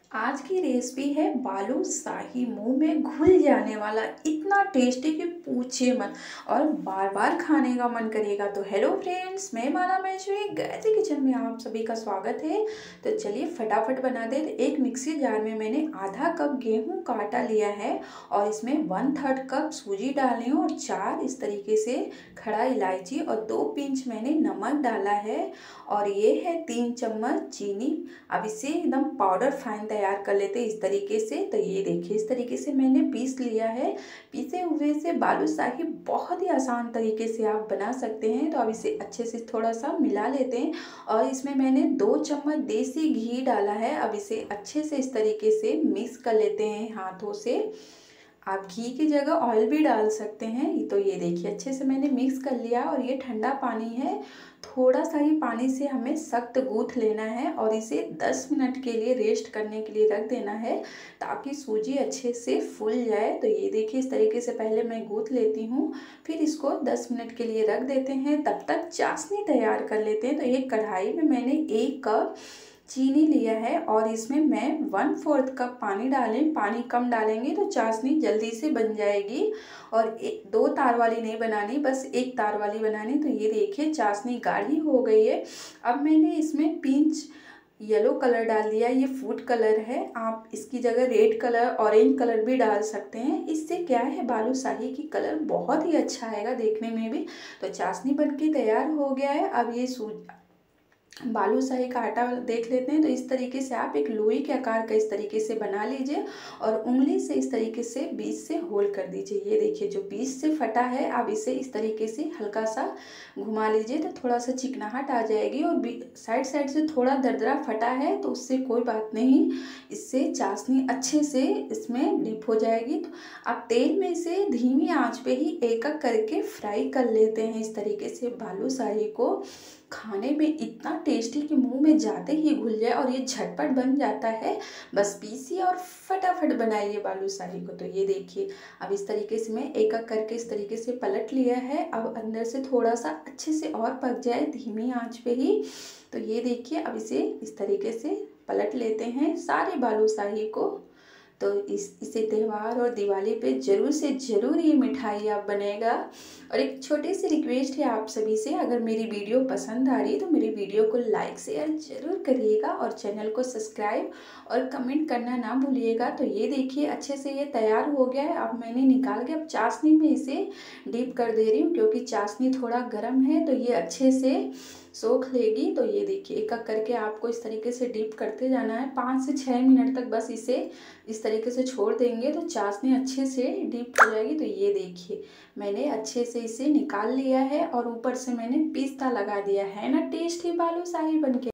आज की रेसिपी है बालूशाही। मुंह में घुल जाने वाला, इतना टेस्टी कि पूछिए मत और बार बार खाने का मन करेगा। तो हेलो फ्रेंड्स, मैं माला महेश्वरी गायत्री किचन में आप सभी का स्वागत है। तो चलिए फटाफट बना दे। एक मिक्सी जार में मैंने आधा कप गेहूं का आटा लिया है और इसमें 1/3 कप सूजी डाली हूँ और 4 इस तरीके से खड़ा इलायची और 2 पिंच मैंने नमक डाला है और ये है 3 चम्मच चीनी। अब इसे एकदम पाउडर फाइन तैयार कर लेते हैं इस तरीके से। तो ये देखिए इस तरीके से मैंने पीस लिया है। पीसे हुए से बालूशाही बहुत ही आसान तरीके से आप बना सकते हैं। तो अब इसे अच्छे से थोड़ा सा मिला लेते हैं और इसमें मैंने 2 चम्मच देसी घी डाला है। अब इसे अच्छे से इस तरीके से मिक्स कर लेते हैं हाथों से। आप घी की जगह ऑयल भी डाल सकते हैं। तो ये देखिए अच्छे से मैंने मिक्स कर लिया और ये ठंडा पानी है। थोड़ा सा ही पानी से हमें सख्त गूंथ लेना है और इसे 10 मिनट के लिए रेस्ट करने के लिए रख देना है ताकि सूजी अच्छे से फूल जाए। तो ये देखिए इस तरीके से पहले मैं गूंथ लेती हूँ, फिर इसको 10 मिनट के लिए रख देते हैं। तब तक चाशनी तैयार कर लेते हैं। तो एक कढ़ाई में मैंने 1 कप चीनी लिया है और इसमें मैं 1/4 कप पानी डालें। पानी कम डालेंगे तो चाशनी जल्दी से बन जाएगी और 2 तार वाली नहीं बनानी, बस 1 तार वाली बनानी। तो ये देखिए चाशनी गाढ़ी हो गई है। अब मैंने इसमें पिंच येलो कलर डाल दिया। ये फूड कलर है, आप इसकी जगह रेड कलर ऑरेंज कलर भी डाल सकते हैं। इससे क्या है बालूशाही की कलर बहुत ही अच्छा आएगा देखने में भी। तो चाशनी बनके तैयार हो गया है। अब ये बालूशाही का आटा देख लेते हैं। तो इस तरीके से आप एक लोई के आकार का इस तरीके से बना लीजिए और उंगली से इस तरीके से बीच से होल कर दीजिए। ये देखिए जो बीच से फटा है, आप इसे इस तरीके से हल्का सा घुमा लीजिए तो थोड़ा सा चिकनाहट आ जाएगी। और साइड साइड से थोड़ा दरदरा फटा है तो उससे कोई बात नहीं, इससे चाशनी अच्छे से इसमें डिप हो जाएगी। तो आप तेल में इसे धीमी आंच पे ही एक एक करके फ्राई कर लेते हैं। इस तरीके से बालूशाही को खाने में इतना टेस्टी कि मुंह में जाते ही घुल जाए और ये झटपट बन जाता है। बस पीसिए और फटाफट बनाइए बालूशाही को। तो ये देखिए अब इस तरीके से मैं एक एक करके इस तरीके से पलट लिया है। अब अंदर से थोड़ा सा अच्छे से और पक जाए धीमी आंच पे ही। तो ये देखिए अब इसे इस तरीके से पलट लेते हैं सारे बालूशाही को। तो इसे त्यौहार और दिवाली पे ज़रूर से ज़रूर ये मिठाई आप बनेगा। और एक छोटी सी रिक्वेस्ट है आप सभी से, अगर मेरी वीडियो पसंद आ रही है तो मेरी वीडियो को लाइक शेयर ज़रूर करिएगा और चैनल को सब्सक्राइब और कमेंट करना ना भूलिएगा। तो ये देखिए अच्छे से ये तैयार हो गया है। अब मैंने निकाल के अब चाशनी में इसे डीप कर दे रही हूँ क्योंकि चाशनी थोड़ा गर्म है तो ये अच्छे से सोख लेगी। तो ये देखिए एक एक करके आपको इस तरीके से डीप करते जाना है 5 से 6 मिनट तक। बस इसे इस तरीके से छोड़ देंगे तो चाशनी अच्छे से डीप हो जाएगी। तो ये देखिए मैंने अच्छे से इसे निकाल लिया है और ऊपर से मैंने पिस्ता लगा दिया है ना। टेस्टी बालूशाही बनके